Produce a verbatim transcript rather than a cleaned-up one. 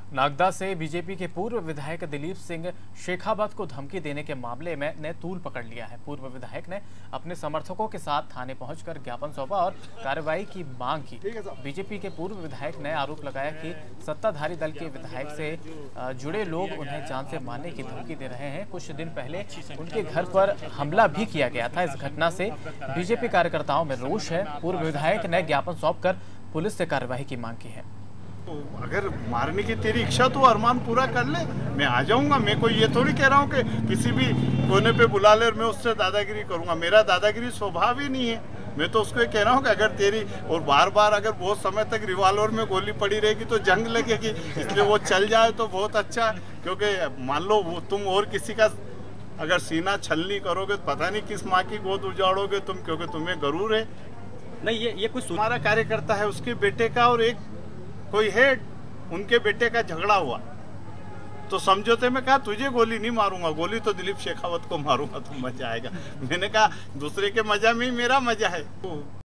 नागदा से बीजेपी के पूर्व विधायक दिलीप सिंह शेखावत को धमकी देने के मामले में ने तूल पकड़ लिया है। पूर्व विधायक ने अपने समर्थकों के साथ थाने पहुंचकर ज्ञापन सौंपा और कार्रवाई की मांग की। बीजेपी के पूर्व विधायक ने आरोप लगाया कि सत्ताधारी दल के विधायक से जुड़े लोग उन्हें जान से मारने की धमकी दे रहे हैं। कुछ दिन पहले उनके घर पर हमला भी किया गया था। इस घटना से बीजेपी कार्यकर्ताओं में रोष है। पूर्व विधायक ने ज्ञापन सौंपकर पुलिस से कार्रवाई की मांग की है। तो अगर मारने की तेरी इच्छा तो अरमान पूरा कर ले, मैं आ जाऊंगा। मैं कोई ये थोड़ी कह रहा हूँ कि किसी भी कोने पे बुला ले और मैं उससे दादागिरी करूंगा। मेरा दादागिरी स्वभाव ही नहीं है। मैं तो उसको ये कह रहा हूँ कि अगर तेरी और बार बार अगर बहुत समय तक रिवॉल्वर में गोली पड़ी रहेगी तो जंग लगेगी, इसलिए वो चल जाए तो बहुत अच्छा। क्योंकि मान लो वो तुम और किसी का अगर सीना छलनी करोगे तो पता नहीं किस माँ की गोद उजाड़ोगे तुम, क्योंकि तुम्हें गरूर है। नहीं, ये ये कुछ हमारा कार्यकर्ता है, उसके बेटे का और एक कोई हेड उनके बेटे का झगड़ा हुआ तो समझौते में कहा तुझे गोली नहीं मारूंगा, गोली तो दिलीप शेखावत को मारूंगा तो मजा आएगा। मैंने कहा दूसरे के मजा में ही मेरा मजा है।